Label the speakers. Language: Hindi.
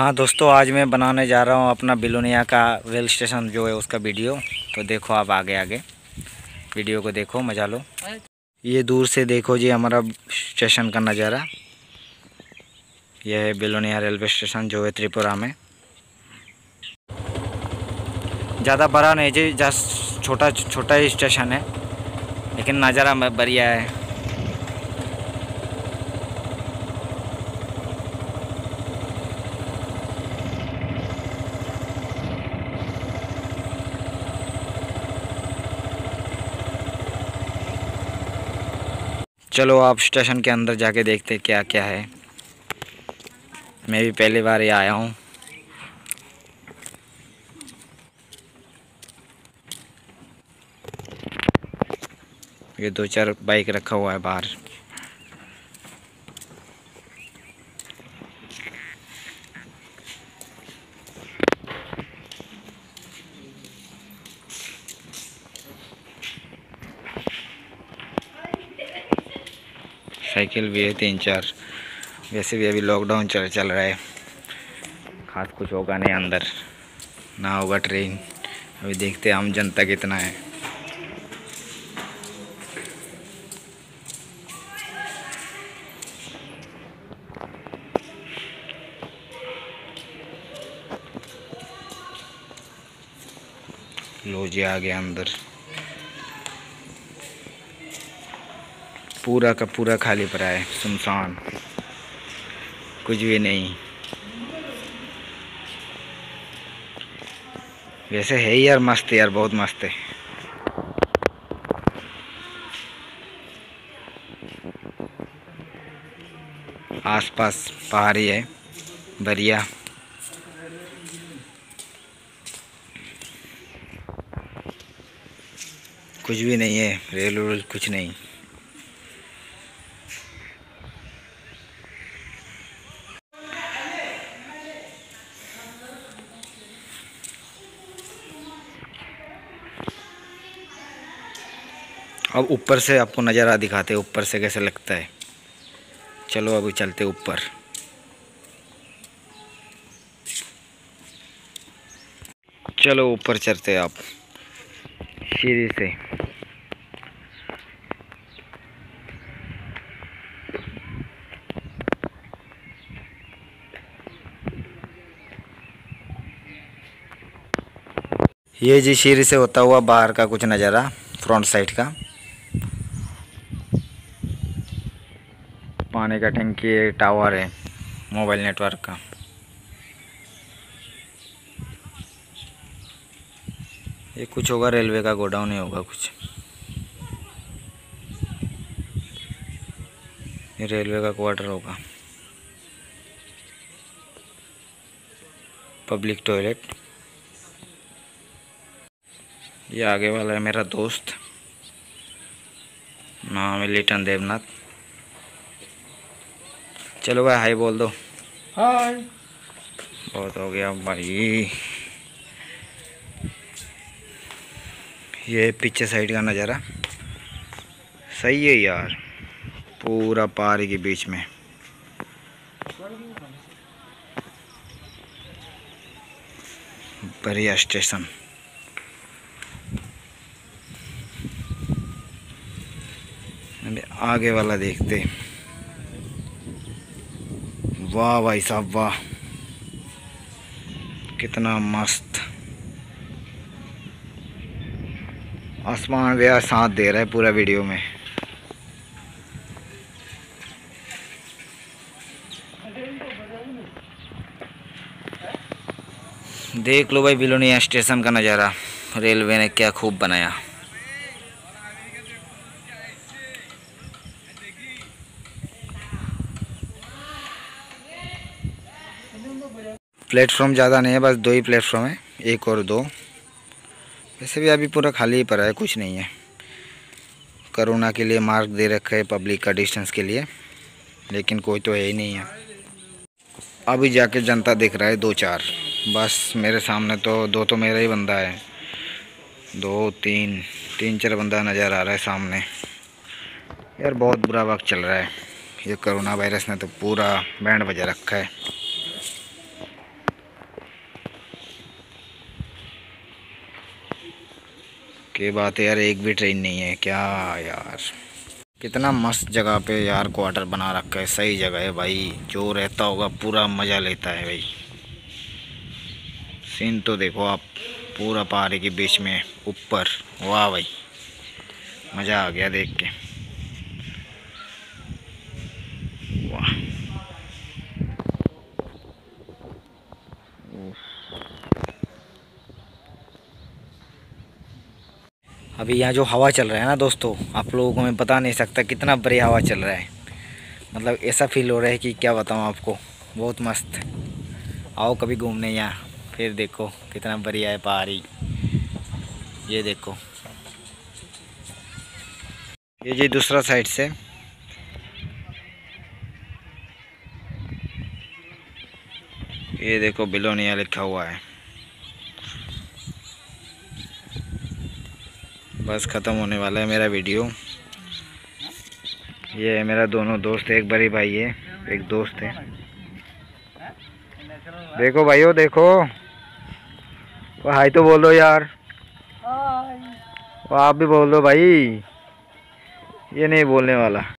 Speaker 1: हाँ दोस्तों, आज मैं बनाने जा रहा हूँ अपना बिलोनिया का रेल स्टेशन जो है उसका वीडियो। तो देखो आप आगे आगे वीडियो को देखो, मजा लो। ये दूर से देखो जी हमारा स्टेशन का नज़ारा। यह है बिलोनिया रेलवे स्टेशन जो है त्रिपुरा में। ज़्यादा बड़ा नहीं जी, जस्ट छोटा छोटा ही स्टेशन है, लेकिन नज़ारा बढ़िया है। चलो आप स्टेशन के अंदर जाके देखते क्या क्या है। मैं भी पहली बार ही आया हूँ। ये 2-4 बाइक रखा हुआ है बाहर। साइकिल भी है 3-4। वैसे भी अभी लॉकडाउन चल रहा है, खास कुछ होगा नहीं अंदर, ना होगा ट्रेन। अभी देखते हैं हम जनता कितना है। लो जी आ गया अंदर। पूरा का पूरा खाली पड़ा है, सुनसान, कुछ भी नहीं। वैसे है यार मस्त, यार बहुत मस्त है। आसपास पहाड़ी है बढ़िया। कुछ भी नहीं है, रेल वेल कुछ नहीं। अब ऊपर से आपको नज़ारा दिखाते हैं, ऊपर से कैसे लगता है। चलो अभी चलते ऊपर। चलो ऊपर चलते आप सीढ़ी से। ये जी सीढ़ी से होता हुआ बाहर का कुछ नज़ारा, फ्रंट साइड का। पानी का टंकी है, टावर है मोबाइल नेटवर्क का। ये कुछ होगा रेलवे का गोडाउन ही होगा कुछ। ये रेलवे का क्वार्टर होगा। Public toilet. ये आगे वाला है मेरा दोस्त, नाम है लिटन देवनाथ। चलो भाई हाय बोल दो।
Speaker 2: हाय।
Speaker 1: बहुत हो गया भाई। ये पीछे साइड का नज़ारा सही है यार, पूरा पहाड़ी के बीच में। बढ़िया स्टेशन। आगे वाला देखते। वाह भाई साहब वाह, कितना मस्त। आसमान भी साथ दे रहा है पूरा वीडियो में। देख लो भाई बिलोनिया स्टेशन का नज़ारा, रेलवे ने क्या खूब बनाया। प्लेटफॉर्म ज़्यादा नहीं है, बस 2 ही प्लेटफॉर्म है, 1 और 2। वैसे भी अभी पूरा खाली ही पड़ा है, कुछ नहीं है। कोरोना के लिए मार्क दे रखा है पब्लिक का डिस्टेंस के लिए, लेकिन कोई तो है ही नहीं है। अभी जाके जनता दिख रहा है 2-4, बस मेरे सामने तो 2 तो मेरा ही बंदा है। 2-3-3-4 बंदा नज़र आ रहा है सामने। यार बहुत बुरा वक्त चल रहा है, ये कोरोना वायरस ने तो पूरा बैंड बजा रखा है। के बात है यार, एक भी ट्रेन नहीं है क्या यार। कितना मस्त जगह पे यार क्वार्टर बना रखा है, सही जगह है भाई। जो रहता होगा पूरा मज़ा लेता है भाई। सीन तो देखो आप, पूरा पहाड़ी के बीच में ऊपर, वाह भाई मज़ा आ गया देख के, वाह। अभी यहाँ जो हवा चल रहा है ना दोस्तों, आप लोगों को मैं बता नहीं सकता कितना बढ़िया हवा चल रहा है। मतलब ऐसा फील हो रहा है कि क्या बताऊँ आपको, बहुत मस्त। आओ कभी घूमने यहाँ, फिर देखो कितना बढ़िया है पहाड़ी। ये देखो, ये जी दूसरा साइड से, ये देखो बिलोनिया लिखा हुआ है। बस ख़त्म होने वाला है मेरा वीडियो। ये है मेरा दोनों दोस्त, एक बड़ी भाई है, एक दोस्त है। देखो भाइयों देखो, वो हाय तो बोल दो यार, वो आप भी बोल दो भाई, ये नहीं बोलने वाला।